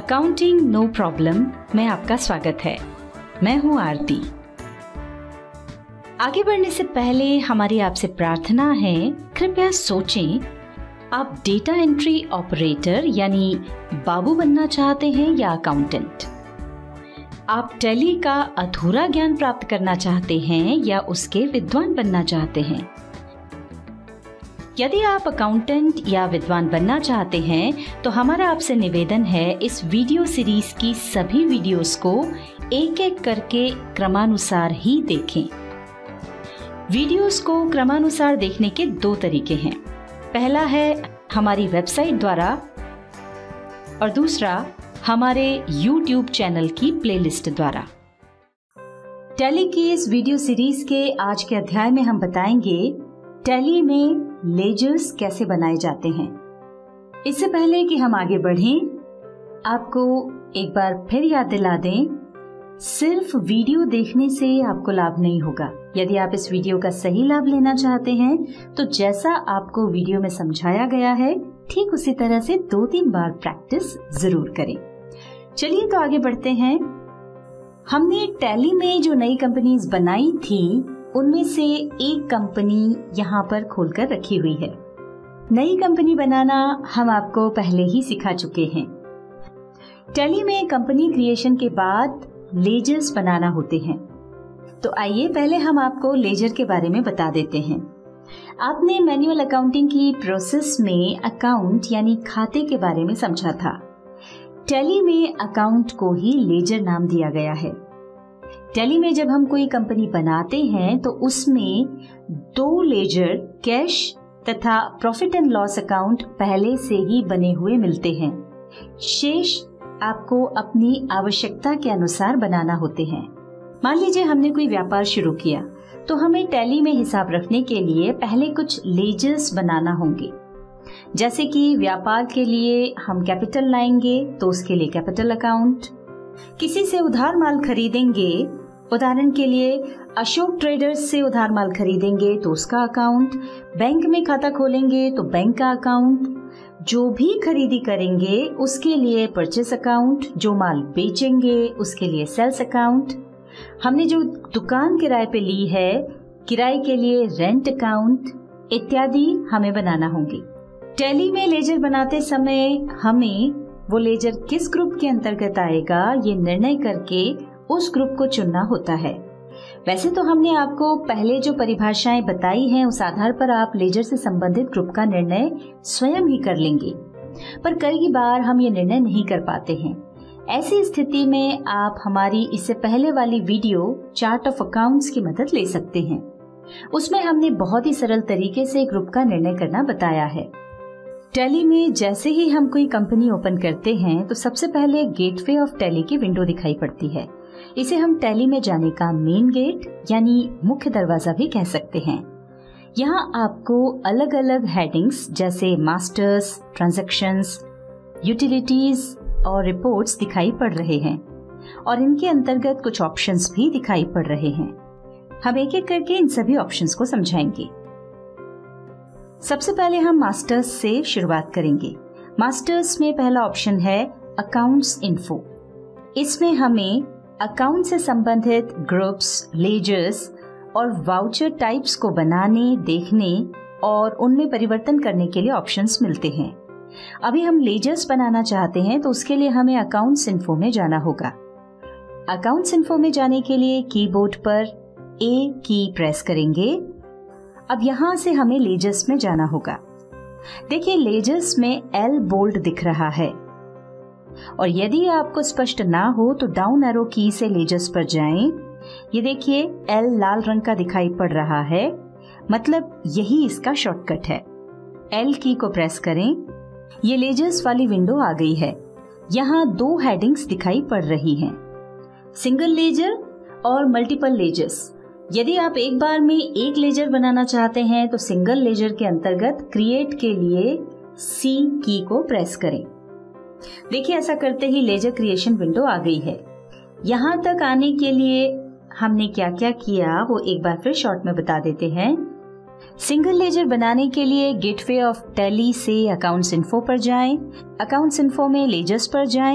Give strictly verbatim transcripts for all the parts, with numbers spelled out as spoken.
Accounting no problem में आपका स्वागत है। मैं हूं आरती। आगे बढ़ने से पहले हमारी आपसे प्रार्थना है, कृपया सोचें, आप डेटा एंट्री ऑपरेटर यानी बाबू बनना चाहते हैं या अकाउंटेंट? आप टैली का अधूरा ज्ञान प्राप्त करना चाहते हैं या उसके विद्वान बनना चाहते हैं? यदि आप अकाउंटेंट या विद्वान बनना चाहते हैं तो हमारा आपसे निवेदन है, इस वीडियो सीरीज की सभी वीडियोस को एक एक करके क्रमानुसार ही देखें। वीडियोस को क्रमानुसार देखने के दो तरीके हैं। पहला है हमारी वेबसाइट द्वारा और दूसरा हमारे यूट्यूब चैनल की प्लेलिस्ट द्वारा। टैली की इस वीडियो सीरीज के आज के अध्याय में हम बताएंगे टैली में लेजर्स कैसे बनाए जाते हैं। इससे पहले कि हम आगे बढ़ें, आपको एक बार फिर याद दिला दें, सिर्फ वीडियो देखने से आपको लाभ नहीं होगा। यदि आप इस वीडियो का सही लाभ लेना चाहते हैं तो जैसा आपको वीडियो में समझाया गया है ठीक उसी तरह से दो तीन बार प्रैक्टिस जरूर करें। चलिए तो आगे बढ़ते हैं। हमने टैली में जो नई कंपनीज बनाई थी उनमें से एक कंपनी यहाँ पर खोलकर रखी हुई है। नई कंपनी बनाना हम आपको पहले ही सिखा चुके हैं। टैली में कंपनी क्रिएशन के बाद लेजर्स बनाना होते हैं। तो आइए पहले हम आपको लेजर के बारे में बता देते हैं। आपने मैन्युअल अकाउंटिंग की प्रोसेस में अकाउंट यानी खाते के बारे में समझा था। टैली में अकाउंट को ही लेजर नाम दिया गया है। टैली में जब हम कोई कंपनी बनाते हैं तो उसमें दो लेजर, कैश तथा प्रॉफिट एंड लॉस अकाउंट पहले से ही बने हुए मिलते हैं। शेष आपको अपनी आवश्यकता के अनुसार बनाना होते हैं। मान लीजिए हमने कोई व्यापार शुरू किया तो हमें टैली में हिसाब रखने के लिए पहले कुछ लेजर्स बनाना होंगे। जैसे कि व्यापार के लिए हम कैपिटल लाएंगे तो उसके लिए कैपिटल अकाउंट, किसी से उधार माल खरीदेंगे, उदाहरण के लिए अशोक ट्रेडर्स से उधार माल खरीदेंगे तो उसका अकाउंट, बैंक में खाता खोलेंगे तो बैंक का अकाउंट, जो भी खरीदी करेंगे उसके लिए परचेस अकाउंट, जो माल बेचेंगे उसके लिए सेल्स अकाउंट, हमने जो दुकान किराए पे ली है किराए के लिए रेंट अकाउंट इत्यादि हमें बनाना होंगे। टैली में लेजर बनाते समय हमें वो लेजर किस ग्रुप के अंतर्गत आएगा ये निर्णय करके उस ग्रुप को चुनना होता है। वैसे तो हमने आपको पहले जो परिभाषाएं बताई हैं उस आधार पर आप लेजर से संबंधित ग्रुप का निर्णय स्वयं ही कर लेंगे, पर कई बार हम ये निर्णय नहीं कर पाते हैं। ऐसी स्थिति में आप हमारी इससे पहले वाली वीडियो चार्ट ऑफ अकाउंट्स की मदद ले सकते हैं। उसमें हमने बहुत ही सरल तरीके से ग्रुप का निर्णय करना बताया है। टैली में जैसे ही हम कोई कंपनी ओपन करते हैं तो सबसे पहले गेटवे ऑफ टैली की विंडो दिखाई पड़ती है। इसे हम टैली में जाने का मेन गेट यानी मुख्य दरवाजा भी कह सकते हैं। यहाँ आपको अलग अलग हेडिंग्स जैसे मास्टर्स, ट्रांजैक्शंस, यूटिलिटीज और रिपोर्ट्स दिखाई पड़ रहे हैं और इनके अंतर्गत कुछ ऑप्शंस भी दिखाई पड़ रहे हैं। हम एक एक करके इन सभी ऑप्शंस को समझाएंगे। सबसे पहले हम मास्टर्स से शुरुआत करेंगे। मास्टर्स में पहला ऑप्शन है अकाउंट्स इन्फो। इसमें हमें अकाउंट से संबंधित ग्रुप्स, लेजर्स और वाउचर टाइप्स को बनाने, देखने और उनमें परिवर्तन करने के लिए ऑप्शंस मिलते हैं। अभी हम लेजर्स बनाना चाहते हैं तो उसके लिए हमें अकाउंट्स इन्फो में जाना होगा। अकाउंट्स इन्फो में जाने के लिए कीबोर्ड पर ए की प्रेस करेंगे। अब यहाँ से हमें लेजर्स में जाना होगा। देखिए लेजर्स में एल बोल्ड दिख रहा है और यदि आपको स्पष्ट ना हो तो डाउन एरो की से लेजर्स पर जाएं। ये देखिए एल लाल रंग का दिखाई पड़ रहा है, मतलब यही इसका शॉर्टकट है। एल की को प्रेस करें। ये लेजर्स वाली विंडो आ गई है। यहाँ दो हेडिंग्स दिखाई पड़ रही हैं, सिंगल लेजर और मल्टीपल लेजर्स। यदि आप एक बार में एक लेजर बनाना चाहते हैं तो सिंगल लेजर के अंतर्गत क्रिएट के लिए सी की को प्रेस करें। देखिए ऐसा करते ही लेजर क्रिएशन विंडो आ गई है। यहाँ तक आने के लिए हमने क्या क्या किया वो एक बार फिर शॉर्ट में बता देते हैं। सिंगल लेजर बनाने के लिए गेटवे ऑफ टैली से अकाउंट्स इन्फो पर जाएं। अकाउंट्स इन्फो में लेजर्स पर जाएं।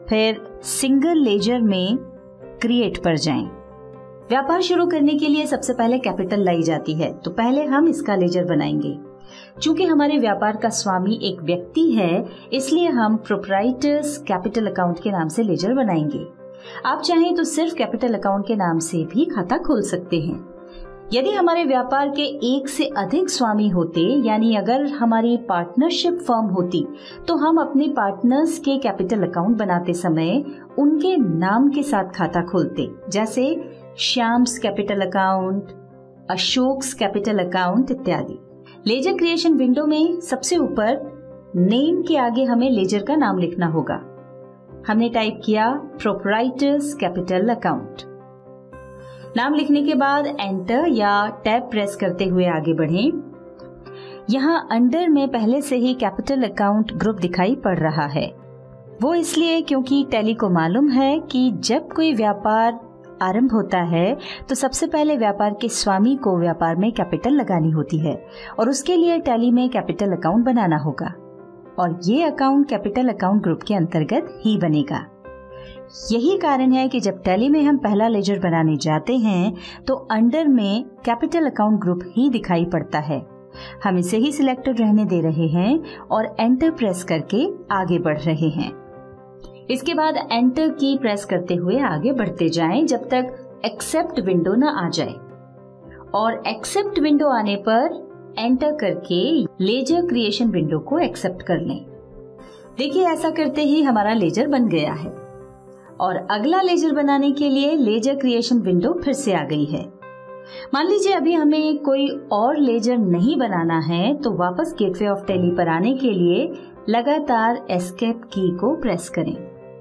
फिर सिंगल लेजर में क्रिएट पर जाएं। व्यापार शुरू करने के लिए सबसे पहले कैपिटल लाई जाती है, तो पहले हम इसका लेजर बनाएंगे। चूंकि हमारे व्यापार का स्वामी एक व्यक्ति है, इसलिए हम प्रोप्राइटर्स कैपिटल अकाउंट के नाम से लेजर बनाएंगे। आप चाहें तो सिर्फ कैपिटल अकाउंट के नाम से भी खाता खोल सकते हैं। यदि हमारे व्यापार के एक से अधिक स्वामी होते, यानी अगर हमारी पार्टनरशिप फर्म होती, तो हम अपने पार्टनर्स के कैपिटल अकाउंट बनाते समय उनके नाम के साथ खाता खोलते, जैसे Shyam's capital account, Ashok's capital account इत्यादि। लेजर क्रिएशन विंडो में सबसे ऊपर नेम के आगे हमें लेजर का नाम लिखना होगा। हमने टाइप किया प्रोप्राइटर्स कैपिटल अकाउंट। नाम लिखने के बाद एंटर या टैब प्रेस करते हुए आगे बढ़ें। यहाँ अंडर में पहले से ही कैपिटल अकाउंट ग्रुप दिखाई पड़ रहा है। वो इसलिए क्योंकि टैली को मालूम है कि जब कोई व्यापार आरंभ होता है तो सबसे पहले व्यापार के स्वामी को व्यापार में कैपिटल लगानी होती है और उसके लिए टैली में कैपिटल अकाउंट बनाना होगा, और ये अकाउंट कैपिटल अकाउंट ग्रुप के अंतर्गत ही बनेगा। यही कारण है कि जब टैली में हम पहला लेजर बनाने जाते हैं तो अंडर में कैपिटल अकाउंट ग्रुप ही दिखाई पड़ता है। हम इसे ही सिलेक्टेड रहने दे रहे हैं और एंटर प्रेस करके आगे बढ़ रहे हैं। इसके बाद एंटर की प्रेस करते हुए आगे बढ़ते जाएं जब तक एक्सेप्ट विंडो न आ जाए, और एक्सेप्ट विंडो आने पर एंटर करके लेजर क्रिएशन विंडो को एक्सेप्ट कर लें। देखिए, ऐसा करते ही हमारा लेजर बन गया है और अगला लेजर बनाने के लिए लेजर क्रिएशन विंडो फिर से आ गई है। मान लीजिए अभी हमें कोई और लेजर नहीं बनाना है, तो वापस गेटवे ऑफ टैली पर आने के लिए लगातार एस्केप की को प्रेस करें।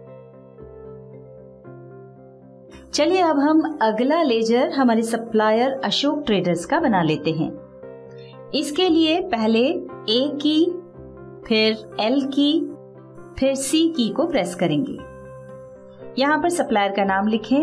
चलिए अब हम अगला लेजर हमारे सप्लायर अशोक ट्रेडर्स का बना लेते हैं। इसके लिए पहले ए की, फिर एल की, फिर सी की को प्रेस करेंगे। यहाँ पर सप्लायर का नाम लिखें,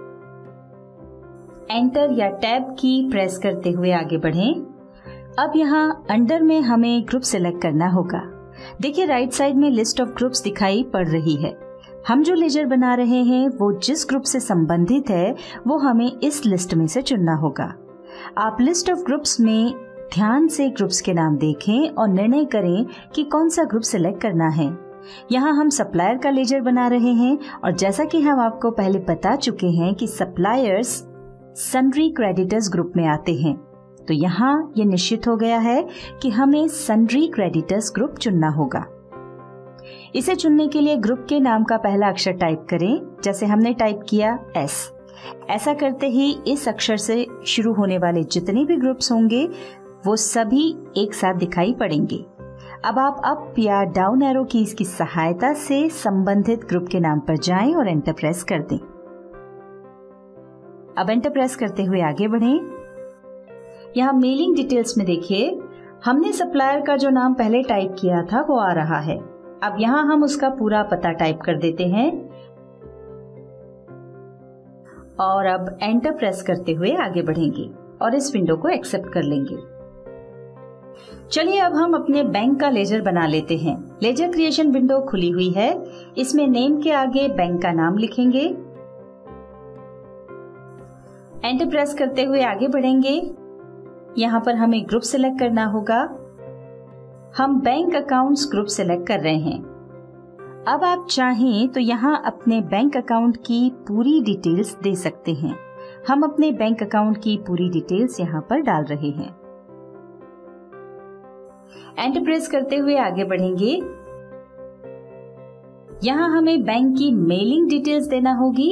एंटर या टैब की प्रेस करते हुए आगे बढ़ें। अब यहाँ अंडर में हमें ग्रुप सिलेक्ट करना होगा। देखिए, राइट साइड में लिस्ट ऑफ ग्रुप्स दिखाई पड़ रही है। हम जो लेजर बना रहे हैं वो जिस ग्रुप से संबंधित है वो हमें इस लिस्ट में से चुनना होगा। आप लिस्ट ऑफ ग्रुप्स में ध्यान से ग्रुप्स के नाम देखें और निर्णय करें कि कौन सा ग्रुप सिलेक्ट करना है। यहाँ हम सप्लायर का लेजर बना रहे हैं, और जैसा कि हम आपको पहले बता चुके हैं कि सप्लायर्स सन्ड्री क्रेडिटर्स ग्रुप में आते हैं, तो यहाँ ये निश्चित हो गया है कि हमें सन्ड्री क्रेडिटर्स ग्रुप चुनना होगा। इसे चुनने के लिए ग्रुप के नाम का पहला अक्षर टाइप करें, जैसे हमने टाइप किया एस। ऐसा करते ही इस अक्षर से शुरू होने वाले जितने भी ग्रुप्स होंगे वो सभी एक साथ दिखाई पड़ेंगे। अब आप अप या डाउन एरो कीज की सहायता से संबंधित ग्रुप के नाम पर जाएं और एंटर प्रेस कर दें। अब एंटर प्रेस करते हुए आगे बढ़ें। यहाँ मेलिंग डिटेल्स में देखिए, हमने सप्लायर का जो नाम पहले टाइप किया था वो आ रहा है। अब यहाँ हम उसका पूरा पता टाइप कर देते हैं और अब एंटर प्रेस करते हुए आगे बढ़ेंगे और इस विंडो को एक्सेप्ट कर लेंगे। चलिए अब हम अपने बैंक का लेजर बना लेते हैं। लेजर क्रिएशन विंडो खुली हुई है। इसमें नेम के आगे बैंक का नाम लिखेंगे, एंटर प्रेस करते हुए आगे बढ़ेंगे। यहाँ पर हमें ग्रुप सिलेक्ट करना होगा। हम बैंक अकाउंट्स ग्रुप सिलेक्ट कर रहे हैं। अब आप चाहें तो यहाँ अपने बैंक अकाउंट की पूरी डिटेल्स दे सकते हैं। हम अपने बैंक अकाउंट की पूरी डिटेल्स यहाँ पर डाल रहे हैं। एंटर प्रेस करते हुए आगे बढ़ेंगे। यहाँ हमें बैंक की मेलिंग डिटेल्स देना होगी।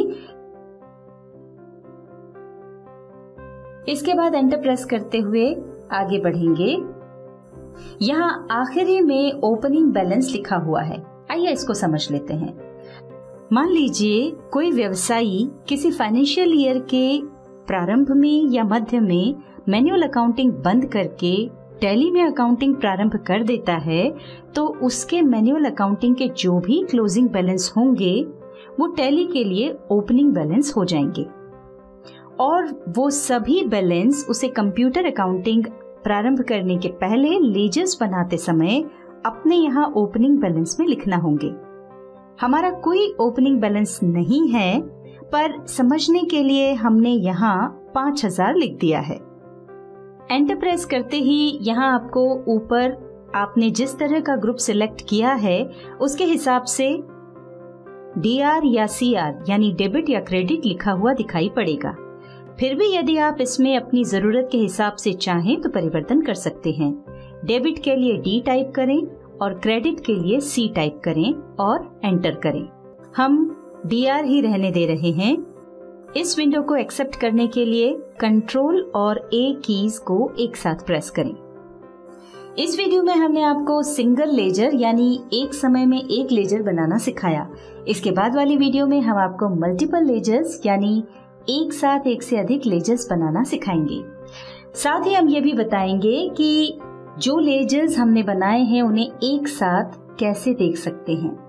इसके बाद एंटर प्रेस करते हुए आगे बढ़ेंगे। यहाँ आखिरी में ओपनिंग बैलेंस लिखा हुआ है। आइए इसको समझ लेते हैं। मान लीजिए कोई व्यवसायी किसी फाइनेंशियल ईयर के प्रारंभ में या मध्य में मैनुअल अकाउंटिंग बंद करके टैली में अकाउंटिंग प्रारंभ कर देता है, तो उसके मैनुअल अकाउंटिंग के जो भी क्लोजिंग बैलेंस होंगे वो टैली के लिए ओपनिंग बैलेंस हो जाएंगे, और वो सभी बैलेंस उसे कंप्यूटर अकाउंटिंग प्रारंभ करने के पहले लेजर्स बनाते समय अपने यहाँ ओपनिंग बैलेंस में लिखना होंगे। हमारा कोई ओपनिंग बैलेंस नहीं है, पर समझने के लिए हमने यहाँ पाँच हजार लिख दिया है। एंटर प्रेस करते ही यहाँ आपको ऊपर आपने जिस तरह का ग्रुप सिलेक्ट किया है उसके हिसाब से डी आर या सी आर यानी डेबिट या क्रेडिट लिखा हुआ दिखाई पड़ेगा। फिर भी यदि आप इसमें अपनी जरूरत के हिसाब से चाहें तो परिवर्तन कर सकते हैं। डेबिट के लिए डी टाइप करें और क्रेडिट के लिए सी टाइप करें और एंटर करें। हम डी आर ही रहने दे रहे हैं। इस विंडो को एक्सेप्ट करने के लिए कंट्रोल और ए कीज को एक साथ प्रेस करें। इस वीडियो में हमने आपको सिंगल लेजर यानी एक समय में एक लेजर बनाना सिखाया। इसके बाद वाली वीडियो में हम आपको मल्टीपल लेजर्स यानी एक साथ एक से अधिक लेजर्स बनाना सिखाएंगे। साथ ही हम ये भी बताएंगे कि जो लेजर्स हमने बनाए हैं उन्हें एक साथ कैसे देख सकते हैं।